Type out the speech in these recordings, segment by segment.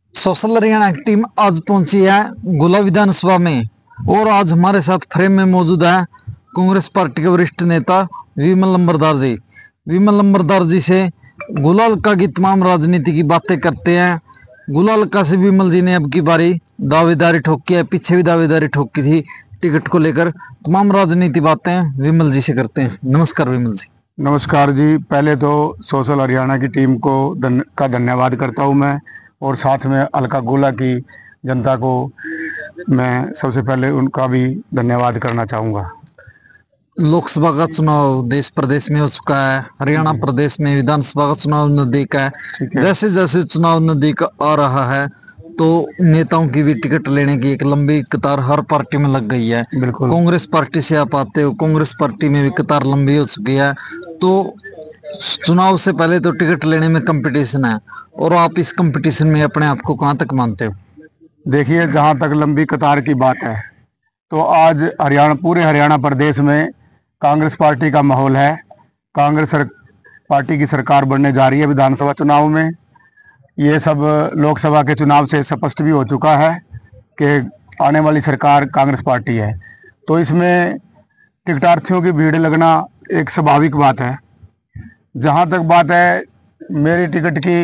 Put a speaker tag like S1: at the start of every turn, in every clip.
S1: Social Haryana की team आज पहुंची है गोला विधानसभा में। और आज हमारे साथ फ्रेम में मौजूद है कांग्रेस पार्टी के वरिष्ठ नेता विमल लंबरदार जी। विमल लंबरदार जी से गुलाल का की तमाम राजनीति की बातें करते हैं। गुलाल का से विमल जी ने अब की बारी दावेदारी ठोकी है, पीछे भी दावेदारी ठोकी थी टिकट को लेकर। तमाम राजनीति बातें विमल जी से करते हैं। नमस्कार विमल जी।
S2: नमस्कार जी। पहले तो सोशल हरियाणा की टीम को धन्यवाद करता हूं मैं, और साथ में अलका गोला की जनता को मैं सबसे पहले उनका भी धन्यवाद करना चाहूँगा।
S1: लोकसभा का चुनाव देश प्रदेश में हो चुका है, हरियाणा प्रदेश में विधानसभा का चुनाव नजदीक है। जैसे जैसे चुनाव नजदीक आ रहा है तो नेताओं की भी टिकट लेने की एक लंबी कतार हर पार्टी में लग गई है।
S2: बिल्कुल।
S1: कांग्रेस पार्टी से आप आते हो, कांग्रेस पार्टी में भी कतार लंबी हो चुकी है। तो चुनाव से पहले तो टिकट लेने में कंपटीशन है, और आप इस कंपटीशन में अपने आप को कहां तक मानते हो?
S2: देखिए, जहां तक लंबी कतार की बात है तो आज पूरे हरियाणा प्रदेश में कांग्रेस पार्टी का माहौल है। पार्टी की सरकार बनने जा रही है विधानसभा चुनाव में। ये सब लोकसभा के चुनाव से स्पष्ट भी हो चुका है कि आने वाली सरकार कांग्रेस पार्टी है। तो इसमें टिकटार्थियों की भीड़ लगना एक स्वाभाविक बात है। जहाँ तक बात है मेरी टिकट की,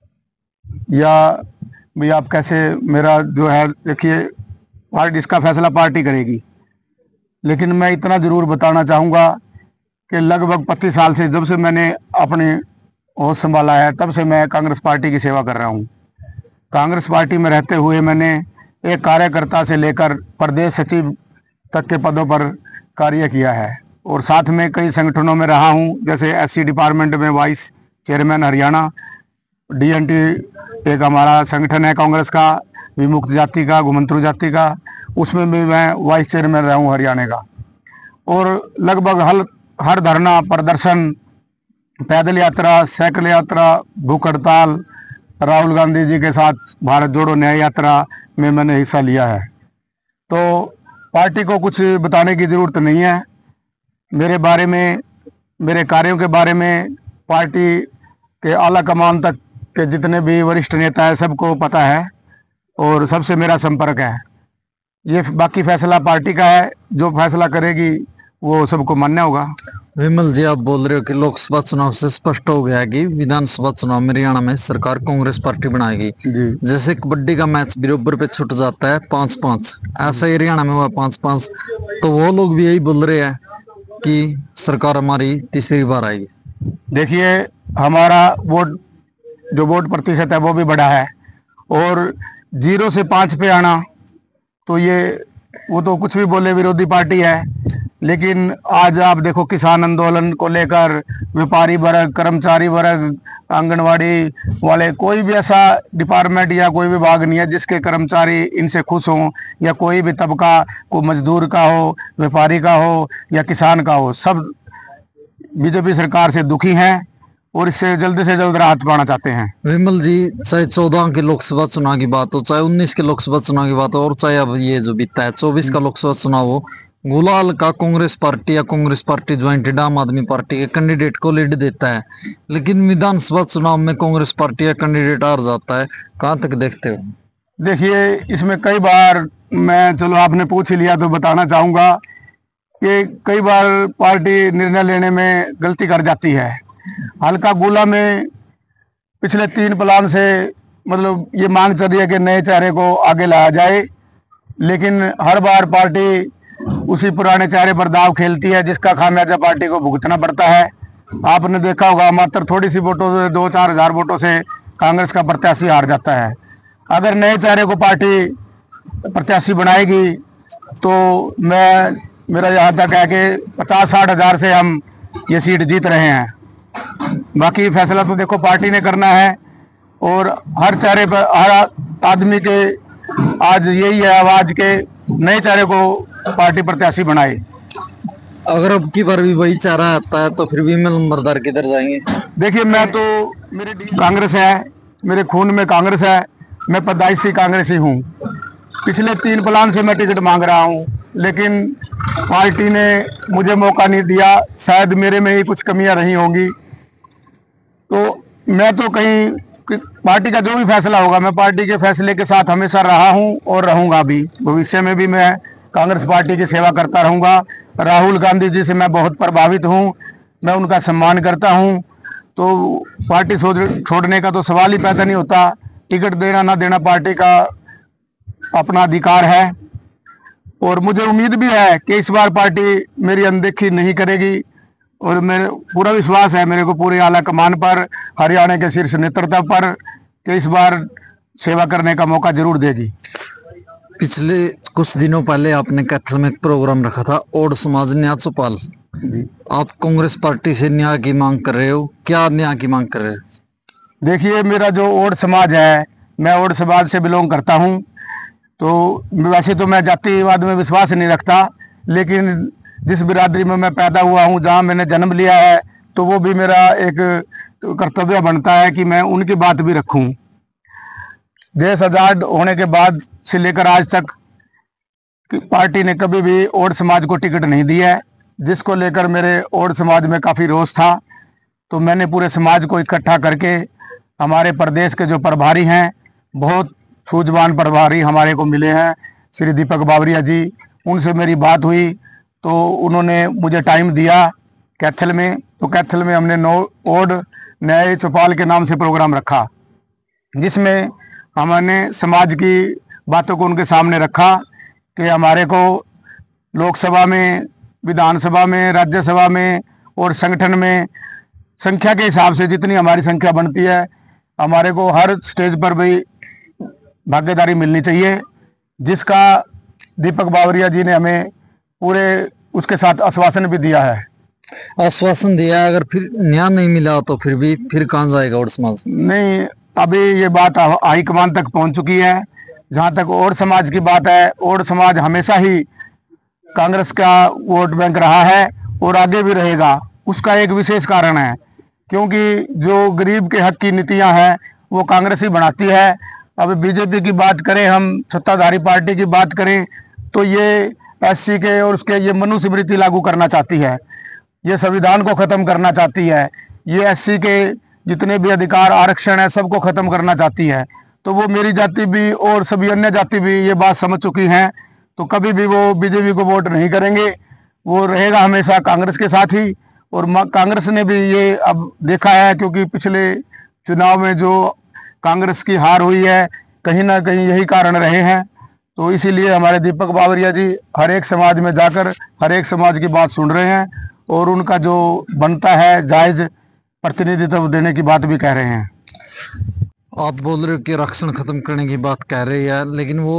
S2: या भी आप कैसे, मेरा जो है, देखिए, पार्टी इसका फैसला पार्टी करेगी। लेकिन मैं इतना ज़रूर बताना चाहूँगा कि लगभग 25 साल से, जब से मैंने अपने होश संभाला है, तब से मैं कांग्रेस पार्टी की सेवा कर रहा हूँ। कांग्रेस पार्टी में रहते हुए मैंने एक कार्यकर्ता से लेकर प्रदेश सचिव तक के पदों पर कार्य किया है, और साथ में कई संगठनों में रहा हूँ। जैसे एससी डिपार्टमेंट में वाइस चेयरमैन हरियाणा, डीएनटी एक हमारा संगठन है कांग्रेस का, विमुक्त जाति का, घुमंतरू जाति का, उसमें भी मैं वाइस चेयरमैन रहा हूँ हरियाणा का। और लगभग हर धरना प्रदर्शन, पैदल यात्रा, साइकिल यात्रा, भूख हड़ताल, राहुल गांधी जी के साथ भारत जोड़ो न्याय यात्रा में मैंने हिस्सा लिया है। तो पार्टी को कुछ बताने की ज़रूरत नहीं है। मेरे बारे में, मेरे कार्यों के बारे में पार्टी के आला कमान तक के जितने भी वरिष्ठ नेता हैं सबको पता है, और सबसे मेरा संपर्क है। ये बाकी फैसला पार्टी का है, जो फैसला करेगी वो सबको मानना होगा।
S1: विमल जी, आप बोल रहे हो कि लोकसभा चुनाव से स्पष्ट हो गया कि विधानसभा चुनाव में हरियाणा में सरकार कांग्रेस पार्टी बनाएगी। जैसे कबड्डी का मैच बराबर पे छूट जाता है 5-5, ऐसा ही हरियाणा में हुआ 5-5। तो वो लोग भी यही बोल रहे हैं कि सरकार हमारी तीसरी बार आएगी।
S2: देखिए, हमारा वोट प्रतिशत है वो भी बढ़ा है, और 0 से 5 पे आना तो वो तो कुछ भी बोले, विरोधी पार्टी है। लेकिन आज आप देखो, किसान आंदोलन को लेकर व्यापारी वर्ग, कर्मचारी वर्ग, आंगनवाड़ी वाले, कोई भी ऐसा डिपार्टमेंट या कोई विभाग नहीं है जिसके कर्मचारी इनसे खुश हों, या कोई भी तबका, को मजदूर का हो, व्यापारी का हो या किसान का हो, सब बीजेपी सरकार से दुखी हैं और इससे जल्द से जल्द राहत पाना चाहते हैं।
S1: विमल जी, चाहे 14 के लोकसभा चुनाव की बात हो, चाहे 19 के लोकसभा चुनाव की बात हो, और चाहे अब ये जो बीता है 24 का लोकसभा चुनाव हो, गुलाल का कांग्रेस पार्टी या कांग्रेस पार्टी ज्वाइंटेड आम आदमी पार्टी के कैंडिडेट को लीड देता है। लेकिन विधानसभा चुनाव में कांग्रेस पार्टी या कैंडिडेट हार जाता है। कहां तक देखते हो?
S2: देखिए, इसमें कई बार मैं, चलो आपने पूछ ही लिया तो बताना चाहूँगा कि कई बार पार्टी निर्णय लेने में गलती कर जाती है। हल्का गोला में पिछले 3 प्लान से मतलब ये मांग चल रही है कि नए चेहरे को आगे लाया जाए, लेकिन हर बार पार्टी उसी पुराने चेहरे पर दाव खेलती है, जिसका खामियाजा पार्टी को भुगतना पड़ता है। आपने देखा होगा, मात्र थोड़ी सी वोटों से, 2-4 हज़ार वोटों से कांग्रेस का प्रत्याशी हार जाता है। अगर नए चेहरे को पार्टी प्रत्याशी बनाएगी तो मेरा यहाँ तक है कि 50-60 हज़ार से हम ये सीट जीत रहे हैं। बाकी फैसला तो देखो पार्टी ने करना है, और हर चेहरे पर, हर आदमी के आज यही है आवाज के नए चेहरे को पार्टी प्रत्याशी बनाए।
S1: अगर अब की बार भी वही चारा आता है तो फिर विमल लंबरदार किधर जाएंगे?
S2: देखिए, मैं तो, मेरी कांग्रेस है, मेरे खून में कांग्रेस है, मैं पैदाइशी कांग्रेसी हूँ। पिछले 3 प्लान से मैं टिकट मांग रहा हूँ, लेकिन पार्टी ने मुझे मौका नहीं दिया। शायद मेरे में ही कुछ कमियां रही होंगी। तो मैं तो कहीं पार्टी का जो भी फैसला होगा, मैं पार्टी के फैसले के साथ हमेशा रहा हूं और रहूंगा भी। भविष्य में भी मैं कांग्रेस पार्टी की सेवा करता रहूंगा। राहुल गांधी जी से मैं बहुत प्रभावित हूं, मैं उनका सम्मान करता हूं। तो पार्टी छोड़ने का तो सवाल ही पैदा नहीं होता। टिकट देना ना देना पार्टी का अपना अधिकार है, और मुझे उम्मीद भी है कि इस बार पार्टी मेरी अनदेखी नहीं करेगी। और मेरे पूरा विश्वास है मेरे को पूरे आला कमान पर, हरियाणा के शीर्ष नेतृत्व पर, कि इस बार सेवा करने का मौका जरूर देगी।
S1: पिछले कुछ दिनों पहले आपने कैथल में एक प्रोग्राम रखा था, ओड समाज न्याय चौपाल
S2: जी।
S1: आप कांग्रेस पार्टी से न्याय की मांग कर रहे हो, क्या न्याय की मांग कर रहे हो?
S2: देखिए, मेरा जो ओड समाज है, मैं ओड समाज से बिलोंग करता हूं। तो वैसे तो मैं जातिवाद में विश्वास नहीं रखता, लेकिन जिस बिरादरी में मैं पैदा हुआ हूं, जहां मैंने जन्म लिया है, तो वो भी मेरा एक कर्तव्य बनता है कि मैं उनकी बात भी रखूं। देश आजाद होने के बाद से लेकर आज तक पार्टी ने कभी भी ओड समाज को टिकट नहीं दिया है, जिसको लेकर मेरे ओड समाज में काफ़ी रोष था। तो मैंने पूरे समाज को इकट्ठा करके, हमारे प्रदेश के जो प्रभारी हैं, बहुत सूझवान प्रभारी हमारे को मिले हैं, श्री दीपक बावरिया जी, उनसे मेरी बात हुई। तो उन्होंने मुझे टाइम दिया कैथल में। तो कैथल में हमने ओड न्याय चौपाल के नाम से प्रोग्राम रखा, जिसमें हमने समाज की बातों को उनके सामने रखा कि हमारे को लोकसभा में, विधानसभा में, राज्यसभा में और संगठन में संख्या के हिसाब से जितनी हमारी संख्या बनती है, हमारे को हर स्टेज पर भी भागीदारी मिलनी चाहिए, जिसका दीपक बावरिया जी ने हमें पूरे उसके साथ आश्वासन भी दिया है।
S1: आश्वासन दिया है, अगर फिर न्याय नहीं मिला तो फिर कहाँ जाएगा ओड समाज?
S2: नहीं, अभी ये बात हाईकमान तक पहुंच चुकी है। जहां तक ओड समाज की बात है, ओड समाज हमेशा ही कांग्रेस का वोट बैंक रहा है और आगे भी रहेगा। उसका एक विशेष कारण है, क्योंकि जो गरीब के हक की नीतियां हैं वो कांग्रेस ही बनाती है। अब बीजेपी की बात करें, हम सत्ताधारी पार्टी की बात करें, तो ये एससी के और उसके ये मनुस्मृति लागू करना चाहती है, ये संविधान को ख़त्म करना चाहती है, ये एससी के जितने भी अधिकार आरक्षण है सबको ख़त्म करना चाहती है। तो वो मेरी जाति भी और सभी अन्य जाति भी ये बात समझ चुकी हैं। तो कभी भी वो बीजेपी को वोट नहीं करेंगे, वो रहेगा हमेशा कांग्रेस के साथ ही। और कांग्रेस ने भी ये अब देखा है, क्योंकि पिछले चुनाव में जो कांग्रेस की हार हुई है, कहीं ना कहीं यही कारण रहे हैं। तो इसीलिए हमारे दीपक बावरिया जी हर एक समाज में जाकर हर एक समाज की बात सुन रहे हैं और उनका जो बनता है जायज प्रतिनिधित्व देने की बात भी कह रहे हैं।
S1: आप बोल रहे हो कि आरक्षण खत्म करने की बात कह रहे हैं, लेकिन वो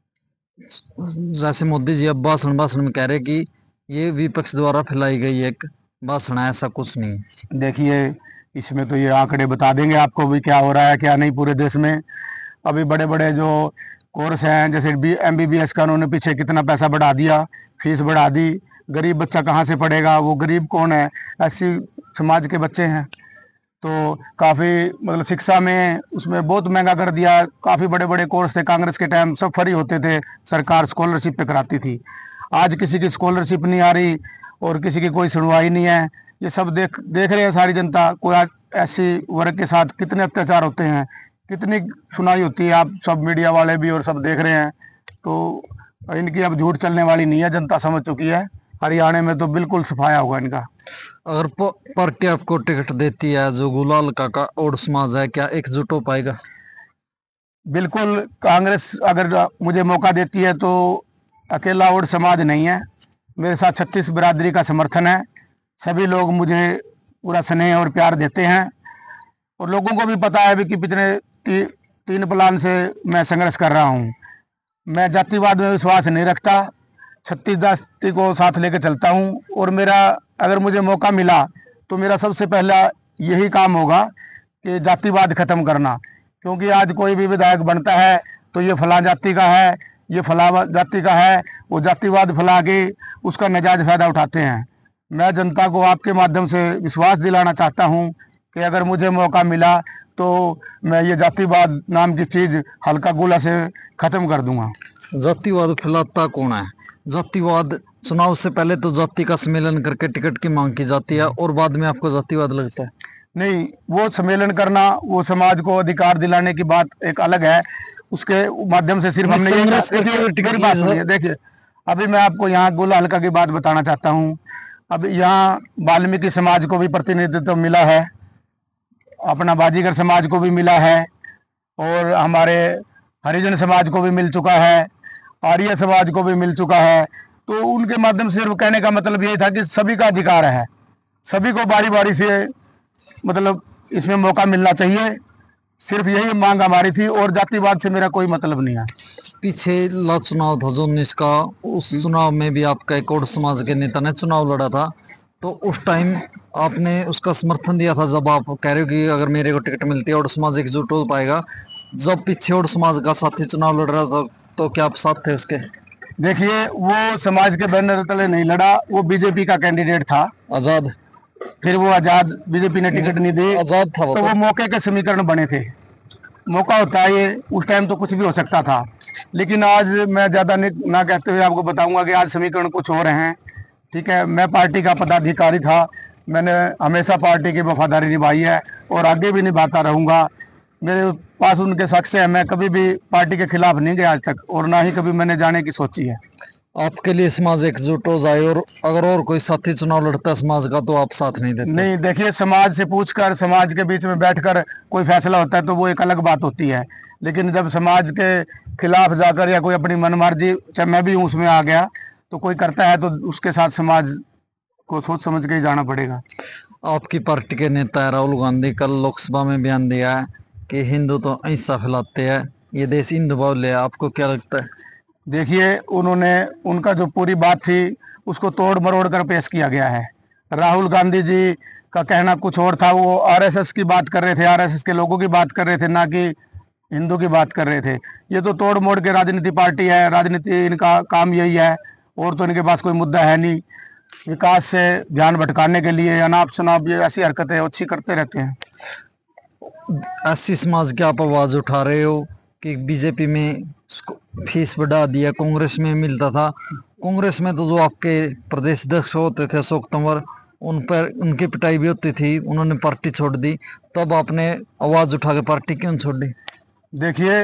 S1: जैसे मोदी जी अब भाषण में कह रहे हैं कि ये विपक्ष द्वारा फैलाई गई एक भाषण है, ऐसा कुछ नहीं।
S2: देखिए, इसमें तो ये आंकड़े बता देंगे आपको भी क्या हो रहा है क्या नहीं पूरे देश में। अभी बड़े बड़े जो कोर्स हैं, जैसे MBBS का उन्होंने पीछे कितना पैसा बढ़ा दिया, फीस बढ़ा दी। गरीब बच्चा कहाँ से पढ़ेगा? वो गरीब कौन है? एससी समाज के बच्चे हैं। तो काफ़ी मतलब शिक्षा में उसमें बहुत महंगा कर दिया। काफ़ी बड़े बड़े कोर्स थे, कांग्रेस के टाइम सब फ्री होते थे, सरकार स्कॉलरशिप पे कराती थी। आज किसी की स्कॉलरशिप नहीं आ रही और किसी की कोई सुनवाई नहीं है। ये सब देख रहे हैं सारी जनता। कोई आज एससी वर्ग के साथ कितने अत्याचार होते हैं, कितनी सुनाई होती है, आप सब मीडिया वाले भी और सब देख रहे हैं। तो इनकी अब झूठ चलने वाली नहीं है, जनता समझ चुकी है। हरियाणा में तो बिल्कुल सफाया होगा इनका।
S1: अगर पार्टी आपको टिकट देती है, जो गुलाल का ओड समाज है, क्या एकजुट हो पाएगा?
S2: बिल्कुल, कांग्रेस अगर मुझे मौका देती है तो अकेला ओड समाज नहीं है, मेरे साथ 36 बिरादरी का समर्थन है। सभी लोग मुझे पूरा स्नेह और प्यार देते हैं और लोगों को भी पता है भी कि पिछले 3 प्लान से मैं संघर्ष कर रहा हूँ। मैं जातिवाद में विश्वास नहीं रखता, 36 जाति को साथ लेकर चलता हूँ। और मेरा अगर मुझे मौका मिला तो मेरा सबसे पहला यही काम होगा कि जातिवाद ख़त्म करना। क्योंकि आज कोई भी विधायक बनता है तो ये फलां जाति का है, ये फलां जाति का है, वो जातिवाद फैला के उसका नाजायज़ फ़ायदा उठाते हैं। मैं जनता को आपके माध्यम से विश्वास दिलाना चाहता हूँ कि अगर मुझे मौका मिला तो मैं ये जातिवाद नाम की चीज़ हल्का गोला से ख़त्म कर दूंगा।
S1: जातिवाद फैलाता कौन है? जातिवाद चुनाव से पहले तो जाति का सम्मेलन करके टिकट की मांग की जाती है और बाद में आपको जातिवाद लगता है।
S2: नहीं, वो सम्मेलन करना, वो समाज को अधिकार दिलाने की बात एक अलग है। उसके माध्यम से सिर्फ हमने ये
S1: संघर्ष करके
S2: देखिए,
S1: टिकट
S2: मेरी बात
S1: लिए
S2: सुनिए। देखिए, अभी मैं आपको यहाँ गोला हल्का की बात बताना चाहता हूँ। अब यहाँ वाल्मीकि समाज को भी प्रतिनिधित्व मिला है, अपना बाजीगर समाज को भी मिला है, और हमारे हरिजन समाज को भी मिल चुका है, आर्य समाज को भी मिल चुका है। तो उनके माध्यम से सिर्फ कहने का मतलब यही था कि सभी का अधिकार है, सभी को बारी बारी से मतलब इसमें मौका मिलना चाहिए। सिर्फ यही मांग हमारी थी, और जातिवाद से मेरा कोई मतलब नहीं है।
S1: पीछे ला चुनाव था जो 19 का, उस चुनाव में भी आपका एक और समाज के नेता ने चुनाव लड़ा था, तो उस टाइम आपने उसका समर्थन दिया था। जब आप कह रहे हो कि अगर मेरे को टिकट मिलती है और समाज एकजुट हो पाएगा, जब पीछे और समाज का साथी चुनाव लड़ रहा था तो क्या आप साथ थे उसके?
S2: देखिए, वो समाज के बैनर तले नहीं लड़ा, वो बीजेपी का कैंडिडेट था,
S1: आजाद,
S2: फिर वो आजाद, बीजेपी ने टिकट नहीं दी,
S1: आजाद था वो
S2: तो वो मौके के समीकरण बने थे। मौका होता है ये, उस टाइम तो कुछ भी हो सकता था। लेकिन आज मैं ज़्यादा ना कहते हुए आपको बताऊंगा कि आज समीकरण कुछ हो रहे हैं। ठीक है, मैं पार्टी का पदाधिकारी था, मैंने हमेशा पार्टी की वफादारी निभाई है और आगे भी निभाता रहूंगा। मेरे पास उनके साक्ष्य है, मैं कभी भी पार्टी के खिलाफ नहीं गया आज तक, और ना ही कभी मैंने जाने की सोची है।
S1: आपके लिए समाज एकजुट हो जाए और अगर और कोई साथी चुनाव लड़ता है समाज का तो आप साथ नहीं देते?
S2: नहीं, देखिए, समाज से पूछकर, समाज के बीच में बैठकर कोई फैसला होता है तो वो एक अलग बात होती है। लेकिन जब समाज के खिलाफ जाकर या कोई अपनी मनमर्जी, चाहे मैं भी उसमें आ गया, तो कोई करता है तो उसके साथ समाज को सोच समझ के ही जाना पड़ेगा।
S1: आपकी पार्टी के नेता है राहुल गांधी, कल लोकसभा में बयान दिया है कि हिंदू तो अहिंसा फैलाते हैं, ये देश हिंदू बाहुल्य है, आपको क्या लगता है?
S2: देखिए, उनका जो पूरी बात थी उसको तोड़ मरोड़ कर पेश किया गया है। राहुल गांधी जी का कहना कुछ और था, वो आरएसएस की बात कर रहे थे, आरएसएस के लोगों की बात कर रहे थे, ना कि हिंदू की बात कर रहे थे। ये तो तोड़ मोड़ के राजनीति पार्टी है, राजनीति इनका काम यही है, और तो इनके पास कोई मुद्दा है नहीं। विकास से ध्यान भटकाने के लिए अनाप शनाप ये ऐसी हरकतें अच्छी करते रहते हैं।
S1: एससी समाज की आप आवाज उठा रहे हो कि बीजेपी में फीस बढ़ा दिया, कांग्रेस में मिलता था। कांग्रेस में तो जो आपके प्रदेश अध्यक्ष होते थे अशोक तंवर, उन पर उनकी पिटाई भी होती थी, उन्होंने पार्टी छोड़ दी, तब आपने आवाज उठा के पार्टी क्यों छोड़ दी?
S2: देखिए,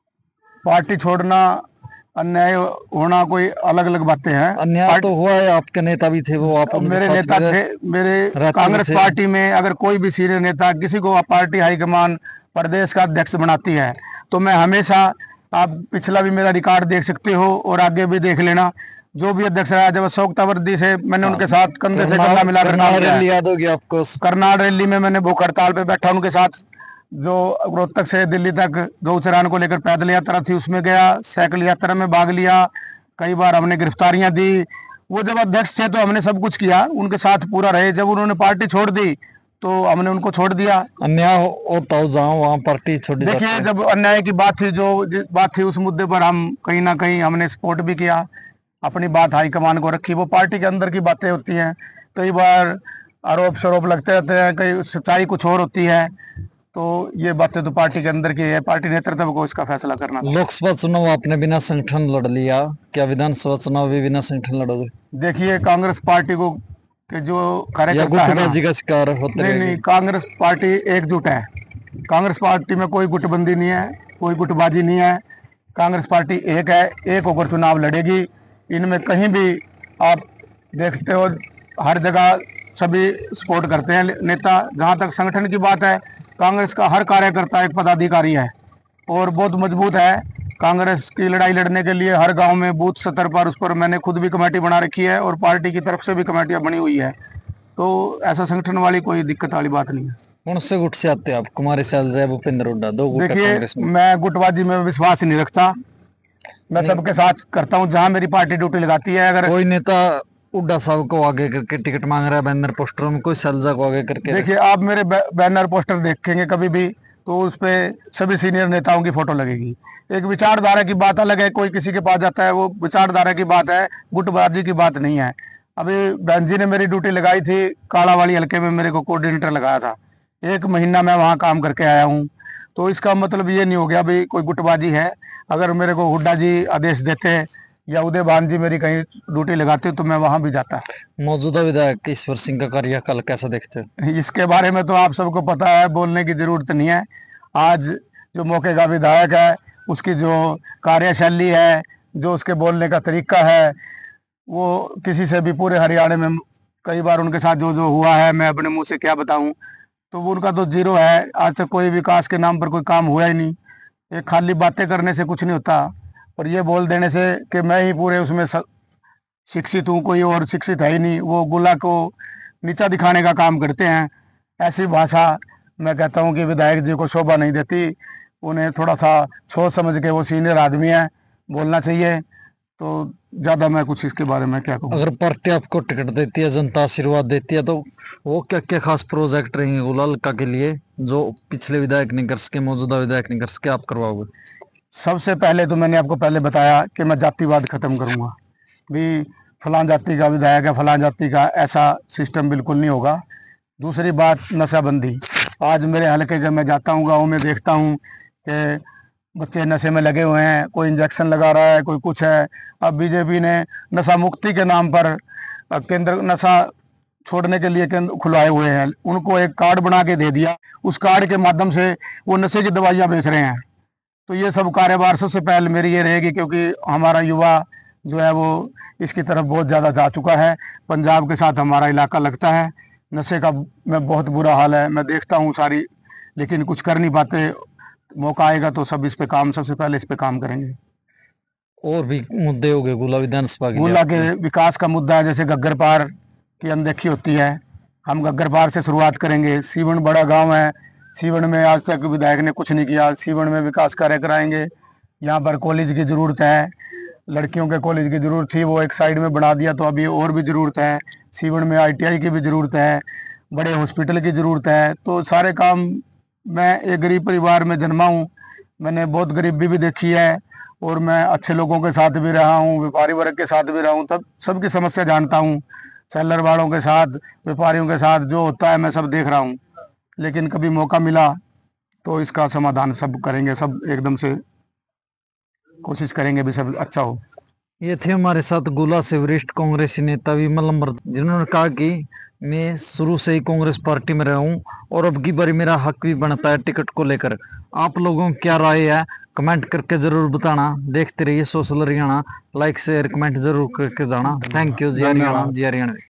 S2: पार्टी छोड़ना, अन्याय होना कोई अलग अलग बातें हैं।
S1: अन्याय तो हुआ है, आपके नेता भी थे, वो आप उनके
S2: मेरे
S1: साथ
S2: नेता थे, मेरे कांग्रेस पार्टी में अगर कोई भी सीनियर नेता किसी को पार्टी हाईकमान प्रदेश का अध्यक्ष बनाती है तो मैं हमेशा, आप पिछला भी मेरा रिकॉर्ड देख सकते हो और आगे भी देख लेना, जो भी अध्यक्ष रहा, जब अशोक तंवर से मैंने उनके साथ कंधे से कंधा मिलाकर काम किया है।
S1: याद होगी आपको?
S2: करनाल रैली में मैंने भूख हड़ताल पे बैठा उनके साथ, जो रोहतक से दिल्ली तक गौ चरान को लेकर पैदल यात्रा थी उसमें गया, साइकिल यात्रा में भाग लिया, कई बार हमने गिरफ्तारियां दी। वो जब अध्यक्ष थे तो हमने सब कुछ किया, उनके साथ पूरा रहे। जब उन्होंने पार्टी छोड़ दी तो हमने उनको छोड़ दिया।
S1: अन्याय होता हो जहाँ वहाँ पार्टी छोड़ी जाती
S2: देखिए,
S1: है।
S2: जब अन्याय की बात थी, जो बात थी, उस मुद्दे पर हम कहीं ना कहीं हमने सपोर्ट भी किया, अपनी बात हाईकमान को रखी। वो पार्टी के अंदर की बातें होती हैं, कई बार आरोप शरोप लगते रहते हैं, कई सच्चाई कुछ और होती है। तो ये बातें तो पार्टी के अंदर की है, पार्टी नेतृत्व को इसका फैसला करना।
S1: लोकसभा चुनाव आपने बिना संगठन लड़ लिया, क्या विधानसभा चुनाव भी बिना संगठन लड़ोगे?
S2: देखिए, कांग्रेस पार्टी को के जो कार्यकर्ता है ना,
S1: गुटबाजी का शिकार होते
S2: नहीं नहीं, कांग्रेस पार्टी एकजुट है। कांग्रेस पार्टी में कोई गुटबंदी नहीं है, कोई गुटबाजी नहीं है। कांग्रेस पार्टी एक है, एक होकर चुनाव लड़ेगी। इनमें कहीं भी आप देखते हो, हर जगह सभी सपोर्ट करते हैं नेता। जहाँ तक संगठन की बात है, कांग्रेस का हर कार्यकर्ता एक पदाधिकारी है और बहुत मजबूत है। कांग्रेस की लड़ाई लड़ने के लिए हर गांव में बूथ स्तर पर, उस पर मैंने खुद भी कमेटी बना रखी है और पार्टी की तरफ से भी कमेटियां बनी हुई है। तो ऐसा संगठन वाली कोई दिक्कत वाली बात नहीं है।
S1: कौन से गुट से आते हैं आप? कुमारी सैलजा, भूपेंद्र हुड्डा, दो गुट है
S2: देखिए,
S1: कांग्रेस में।
S2: मैं गुटबाजी में विश्वास नहीं रखता, मैं सबके साथ करता हूँ जहाँ मेरी पार्टी ड्यूटी लगाती है। अगर
S1: कोई नेता हुड्डा साहब को आगे करके टिकट मांग रहा है बैनर पोस्टरों में, कोई सैलजा को आगे करके,
S2: देखिए, आप मेरे बैनर पोस्टर देखेंगे कभी भी तो उस पे सभी सीनियर नेताओं की फोटो लगेगी। एक विचारधारा की बात अलग है, कोई किसी के पास जाता है, वो विचारधारा की बात है, गुटबाजी की बात नहीं है। अभी बहन जी ने मेरी ड्यूटी लगाई थी, कालावाली हल्के में मेरे को कोऑर्डिनेटर लगाया था, 1 महीना मैं वहाँ काम करके आया हूँ। तो इसका मतलब ये नहीं हो गया भाई कोई गुटबाजी है। अगर मेरे को हुड्डा जी आदेश देते या उदय भान जी मेरी कहीं ड्यूटी लगाते तो मैं वहां भी जाता।
S1: मौजूदा विधायक ईश्वर सिंह का कार्यकाल कैसा देखते हो?
S2: इसके बारे में तो आप सबको पता है, बोलने की जरूरत नहीं है। आज जो मौके का विधायक है उसकी जो कार्यशैली है, जो उसके बोलने का तरीका है, वो किसी से भी पूरे हरियाणा में कई बार उनके साथ जो जो हुआ है मैं अपने मुंह से क्या बताऊं, तो वो उनका तो जीरो है। आज तक कोई विकास के नाम पर कोई काम हुआ ही नहीं। ये खाली बातें करने से कुछ नहीं होता, और ये बोल देने से कि मैं ही पूरे उसमें शिक्षित हूँ, कोई और शिक्षित है ही नहीं, वो गुला को नीचा दिखाने का काम करते हैं। ऐसी भाषा मैं कहता हूँ कि विधायक जी को शोभा नहीं देती। उन्हें थोड़ा सा सोच समझ के, वो सीनियर आदमी है, बोलना चाहिए। तो ज़्यादा मैं कुछ इसके बारे में क्या कहूँ।
S1: अगर पार्टी आपको टिकट देती है, जनता आशीर्वाद देती है, तो वो क्या क्या खास प्रोजेक्ट रहेंगे गुलालका के लिए जो पिछले विधायक नहीं कर सके, मौजूदा विधायक नहीं कर सके, आप करवाओगे?
S2: सबसे पहले तो मैंने आपको पहले बताया कि मैं जातिवाद खत्म करूंगा। भी फलां जाति का विधायक है, फलां जाति का, ऐसा सिस्टम बिल्कुल नहीं होगा। दूसरी बात, नशाबंदी। आज मेरे हल्के के मैं जाता हूँ, गाँव में देखता हूँ कि बच्चे नशे में लगे हुए हैं, कोई इंजेक्शन लगा रहा है, कोई कुछ है। अब बीजेपी ने नशा मुक्ति के नाम पर केंद्र नशा छोड़ने के लिए केंद्र खुलवाए हुए हैं। उनको एक कार्ड बना के दे दिया, उस कार्ड के माध्यम से वो नशे की दवाइयाँ बेच रहे हैं। तो ये सब कार्यभार सबसे पहले मेरी ये रहेगी, क्योंकि हमारा युवा जो है वो इसकी तरफ बहुत ज़्यादा जा चुका है। पंजाब के साथ हमारा इलाका लगता है, नशे का में बहुत बुरा हाल है, मैं देखता हूँ सारी, लेकिन कुछ कर नहीं पाते। मौका आएगा तो सब इस पे काम, सबसे पहले इस पे काम करेंगे।
S1: और भी मुद्दे हो गए गुला विधानसभा के लिए
S2: गुला
S1: आपके?
S2: के विकास का मुद्दा है, जैसे गग्गर पार की अनदेखी होती है। हम गग्गर पार से शुरुआत करेंगे। सीवण बड़ा गांव है, सीवण में आज तक विधायक ने कुछ नहीं किया। सीवण में विकास कार्य कराएंगे। यहाँ पर कॉलेज की ज़रूरत है, लड़कियों के कॉलेज की ज़रूरत थी, वो एक साइड में बना दिया, तो अभी और भी ज़रूरत है। सीवण में ITI की भी ज़रूरत है, बड़े हॉस्पिटल की ज़रूरत है। तो सारे काम, मैं एक गरीब परिवार में जन्मा हूँ, मैंने बहुत गरीबी भी देखी है, और मैं अच्छे लोगों के साथ भी रहा हूँ, व्यापारी वर्ग के साथ भी रहा हूँ, तब सबकी समस्या जानता हूँ। सेलर वालों के साथ, व्यापारियों के साथ जो होता है मैं सब देख रहा हूँ। लेकिन कभी मौका मिला तो इसका समाधान सब करेंगे, सब एकदम से कोशिश करेंगे भी सब अच्छा हो।
S1: ये थे हमारे साथ गुला से वरिष्ठ कांग्रेसी नेता विमल लंबर, जिन्होंने कहा कि मैं शुरू से ही कांग्रेस पार्टी में रहा हूं और अब की बारी मेरा हक भी बनता है टिकट को लेकर। आप लोगों की क्या राय है, कमेंट करके जरूर बताना। देखते रहिए social Haryana, like share comment जरूर करके जाना। Thank you. जी हरियाणा, जी हरियाणा।